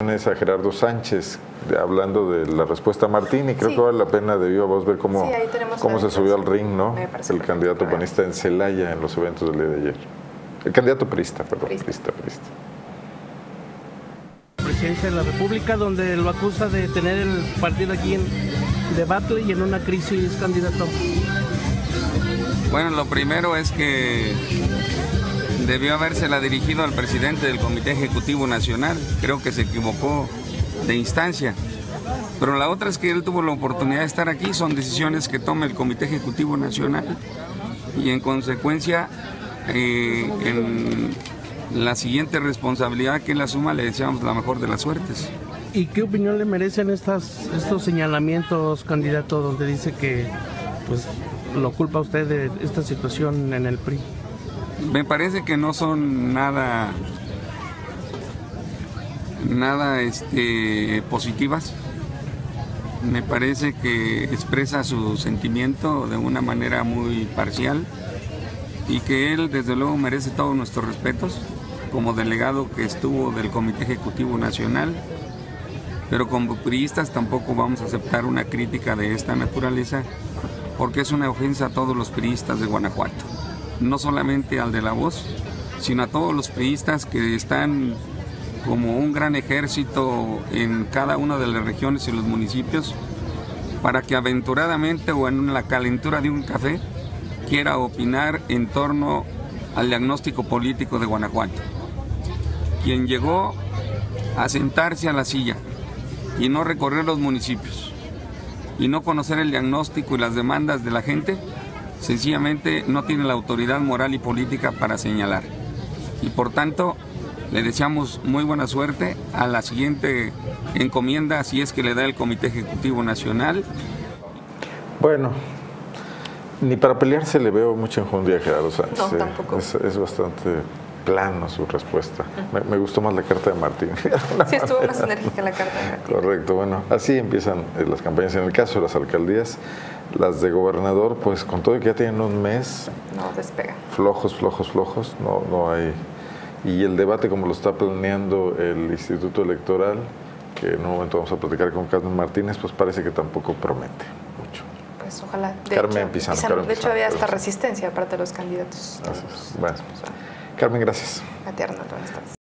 Es a Gerardo Sánchez, hablando de la respuesta a Martín, y creo que vale la pena de viva voz ver cómo se subió al ring, ¿no? El candidato panista en Celaya en los eventos del día de ayer. El candidato priista, perdón. Priista. Presidencia de la República, donde lo acusa de tener el partido aquí en debate y en una crisis, candidato. Bueno, lo primero es que debió habérsela dirigido al presidente del Comité Ejecutivo Nacional. Creo que se equivocó de instancia. Pero la otra es que él tuvo la oportunidad de estar aquí. Son decisiones que toma el Comité Ejecutivo Nacional. Y en consecuencia, en la siguiente responsabilidad que él asuma, le deseamos la mejor de las suertes. ¿Y qué opinión le merecen estos señalamientos, candidato, donde dice que pues lo culpa a usted de esta situación en el PRI? Me parece que no son nada positivas. Me parece que expresa su sentimiento de una manera muy parcial y que él desde luego merece todos nuestros respetos como delegado que estuvo del Comité Ejecutivo Nacional, pero como priistas tampoco vamos a aceptar una crítica de esta naturaleza porque es una ofensa a todos los priistas de Guanajuato. No solamente al de La Voz, sino a todos los priistas que están como un gran ejército en cada una de las regiones y los municipios para que aventuradamente o en la calentura de un café quiera opinar en torno al diagnóstico político de Guanajuato. Quien llegó a sentarse a la silla y no recorrer los municipios y no conocer el diagnóstico y las demandas de la gente, sencillamente no tiene la autoridad moral y política para señalar. Y por tanto, le deseamos muy buena suerte a la siguiente encomienda, si es que le da el Comité Ejecutivo Nacional. Bueno, ni para pelearse le veo mucha enjundia a Gerardo Sánchez. No, tampoco. Es bastante plano su respuesta. Me gustó más la carta de Martín. Sí, estuvo más enérgica la carta de Martín. Correcto, bueno, así empiezan las campañas. En el caso de las alcaldías, las de gobernador, pues con todo que ya tienen un mes, no despega. Flojos, no hay. Y el debate como lo está planeando el Instituto Electoral, que en un momento vamos a platicar con Carmen Martínez, pues parece que tampoco promete mucho. Pues ojalá. Carmen Pizano. De hecho había hasta resistencia aparte de los candidatos. Bueno, Carmen, gracias. A ti, Arnoldo, buenas tardes.